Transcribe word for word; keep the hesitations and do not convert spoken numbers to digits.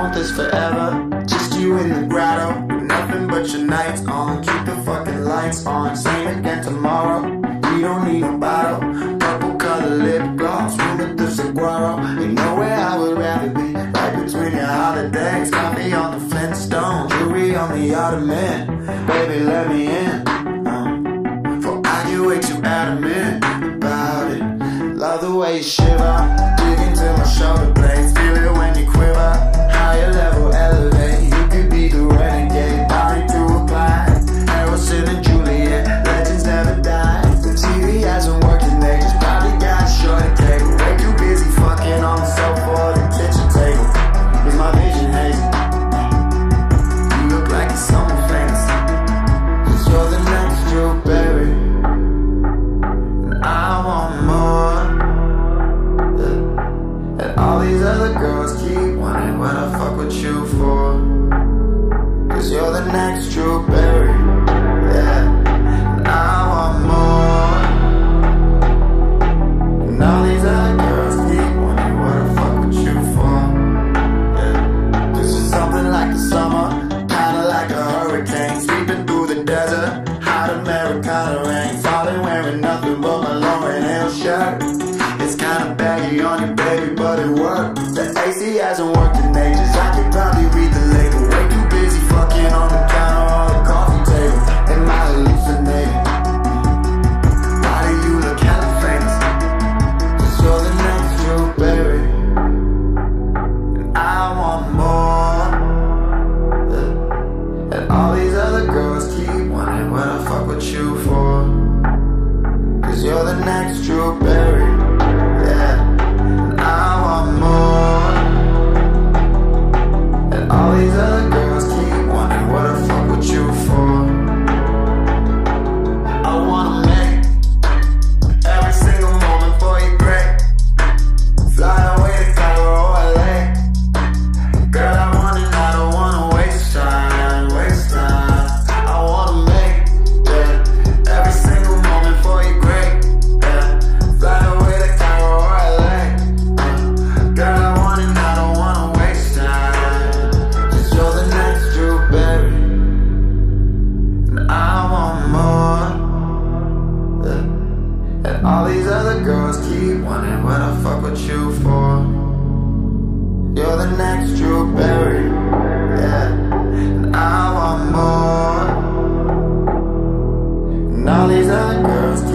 want this forever. Just you in the grotto, nothing but your nights on. Keep the fucking lights on, same again tomorrow. We don't need no bottle, purple color lip gloss, room with the saguaro. Ain't nowhere I would rather be, right between your holidays. Coffee on the flintstone, jewelry on the ottoman. Baby, let me in, uh, for I get way too adamant about it. Love the way you shiver, dig into my shoulder blades. Feel it when you quiver, higher level elevate. You could be the renegade, Barry through a Clyde, Harrison and Juliet, legends never die. The T V hasn't worked and they just probably got a shorter table. Way too busy fucking on the sofa or the kitchen table. Is my vision hazy? You look like someone famous, 'cause you're the next strawberry, and I want more. And all these other girls keep wondering what I fuck with you for, 'cause you're the next strawberry, yeah, and I want more. And all these other girls keep wondering what I fuck with you for, yeah. This is something like the summer, kinda like a hurricane, sweeping through the desert, hot Americana rain, falling wearing nothing but my Lauren Hill shirt. It's kinda baggy on you, baby, but it worked. The A C hasn't worked in ages, I could probably read the label. Way too busy fucking on the counter or the coffee table. Am I hallucinating? Why do you look hella famous? 'Cause you're the next strawberry, and I want more. And all these other girls keep wondering what I fuck with you for, 'cause you're the next strawberry, yeah, and I want more. And all these other girls keep wondering what I fuck with you for. I wanna make every single moment for you great. Fly away to Cairo or L A. Girl, I want it, I don't wanna waste time, waste time. I wanna make, yeah, every single moment for you great. Fly away to Cairo or L A. Girl, I want it, I don't wanna waste time. 'Cause you're the next strawberry, and I want more. And all these other girls keep wondering what I fuck with you for. You're the next strawberry, yeah, and I want more. And all these other girls